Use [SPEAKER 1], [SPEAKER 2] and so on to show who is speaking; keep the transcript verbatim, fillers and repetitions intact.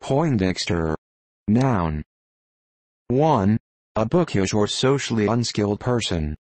[SPEAKER 1] Poindexter. Noun. one. A bookish or socially unskilled person.